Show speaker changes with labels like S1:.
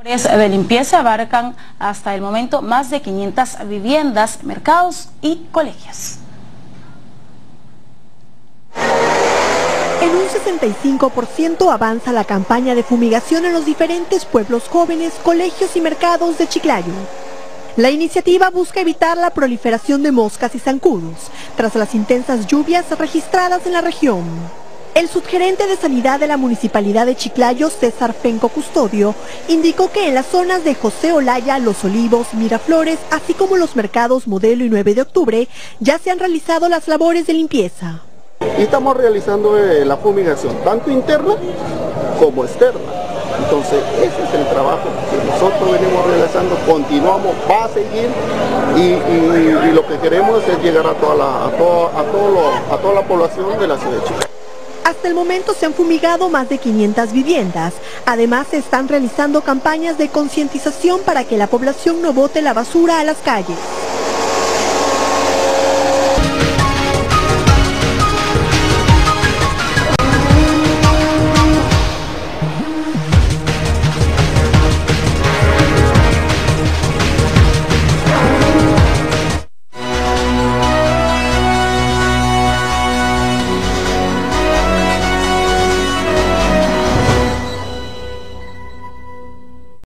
S1: De limpieza abarcan hasta el momento más de 500 viviendas, mercados y colegios.
S2: En un 65% avanza la campaña de fumigación en los diferentes pueblos jóvenes, colegios y mercados de Chiclayo. La iniciativa busca evitar la proliferación de moscas y zancudos, tras las intensas lluvias registradas en la región. El subgerente de Sanidad de la Municipalidad de Chiclayo, César Fenco Custodio, indicó que en las zonas de José Olaya, Los Olivos, Miraflores, así como los mercados Modelo y 9 de octubre, ya se han realizado las labores de limpieza.
S3: Y estamos realizando la fumigación, tanto interna como externa. Entonces, ese es el trabajo que nosotros venimos realizando, continuamos, va a seguir y lo que queremos es llegar a toda la población de la ciudad de Chiclayo.
S2: Hasta el momento se han fumigado más de 500 viviendas. Además, se están realizando campañas de concientización para que la población no bote la basura a las calles.